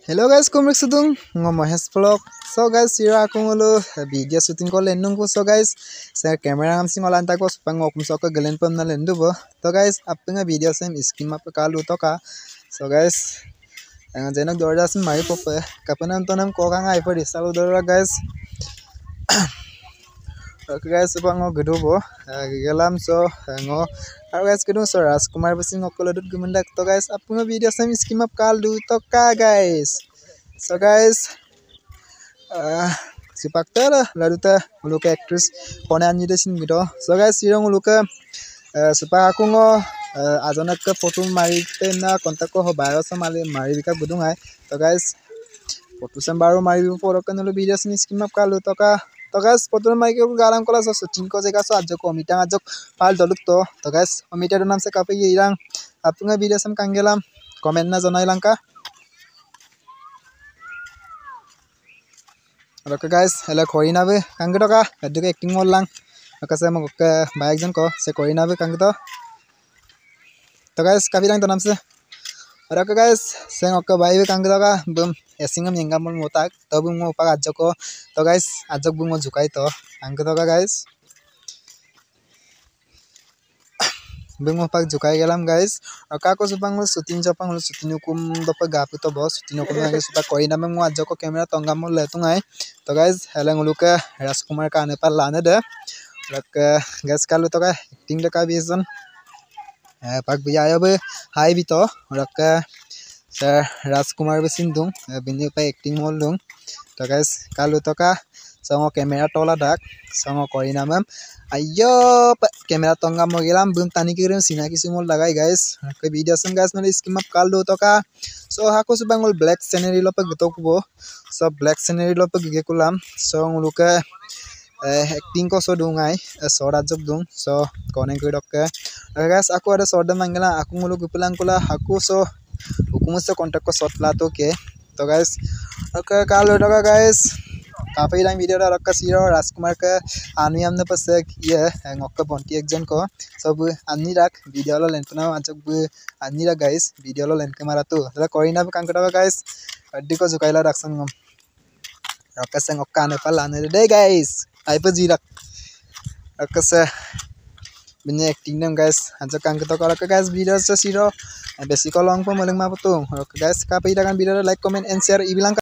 Hello guys, kumrik sudung Mahesh vlog. So guys, sira aku ngolo video shooting ko lendung ko. So guys, saya camera ngam sing olan ta ko supang okum so ko galen pam na lendu bo. So guys, apnga video sem skim up kalu to ka. So guys, jenak dorja sin mari pop kapanam tonam ko kang ai pari salu dora guys. Okay guys, supang ngo gedu bo. Gelam so ngo guys gedung so Rajkumar basing okoladut gumendak to guys. Apnga video sem skim up kalu to ka guys. So guys, si pakter lalu ta uluka actress kone anji desin gitu. So guys, sirong uluka supa aku ngo ajanak ke foto mari na kontak ko ho virus mali mari bika budung ai. So guys, foto sem baru mari poro kan ulu video sini skim up kalu to ka. To guys, foto mari ke garam kola so shooting ko jega so ajok omita ajok pal doluk to. To guys, omita do nam se kape irang apunga video sem kangelam comment na janai langka. Oke guys, hello Korina be kang gitu ka, aduh acting mall lang, oke saya mau ke banyak jen ko, saya Korina be kang gitu. To guys, kapi lang to nam se. Oke guys, saya mau ke bayi be kang gitu ka, bum esingam yenggam mall motak, to bum mau pak ajok ko, to guys, ajok bum mau jukai to, kang gitu ka guys. Bung mau pak jukai gelam guys. Oke aku supang lu shooting hukum dopa gapu to bos shooting hukum lagi supa Korina me mau ajak ko kamera tonggam mau letung ai. To guys, heleng uluka Rajkumar ka Nepal lane de. Oke guys kalu to ka acting de ka vision. Pak biya ayo be hai bi to. Oke sir Rajkumar be sindung bini pa acting mol dung. To guys kalu to ka songo kamera tola dak songo Korina mem. Ayo kamera tonggam mau gelam bum tani kirim sina kisimol lagai guys. Oke video sem guys nali skim up kalu to ka. So aku subangul black scenery lo pe gitu kubo. So black scenery lo pe gige kulam. So nguluka acting ko so dungai so rajok dung. So koneng ko dokke. Oke guys aku ada soda mangela aku ngulu gupulang kula aku so hukum se contact ko shot la to ke. To guys oke kalu to ka guys. Kapai lang video dah rakka siro Rajkumar ke anu amne pasek ye ngokka bonti ekjon ko सब अन्नी rak video lo len kuna ajak bu अन्नी rak guys video lo len ke mara tu la Korina be kangkata guys addi ko jukaila raksan ngom rakka se ngokka ne pala ne de guys ai pa ji rak rakka se bini acting nem guys ajak kangkata ko rakka guys video se siro besi ko long po maleng ma putung rakka guys kapai kan video like comment and share ibilang